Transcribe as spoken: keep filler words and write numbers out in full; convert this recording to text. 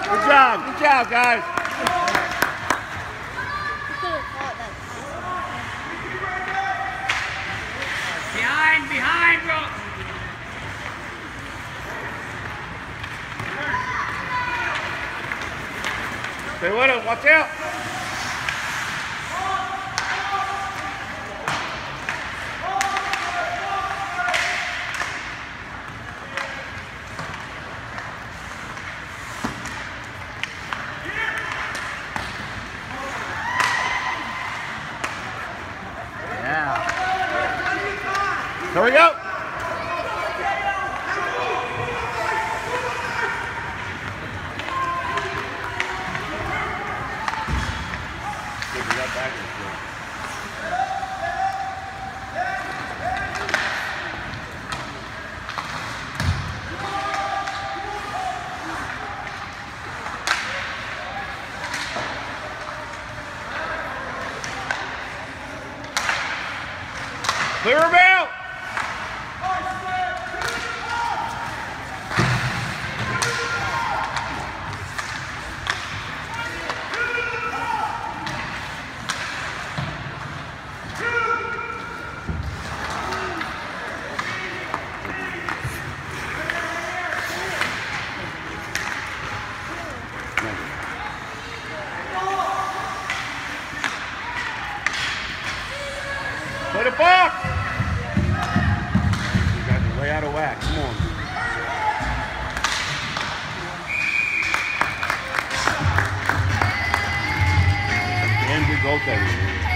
Good job. Good job, guys. Behind, behind, bro. Stay with him. Watch out. Yeah. Here we go. Clear him out. Put it back. You guys are way out of whack. Come on. And we go there.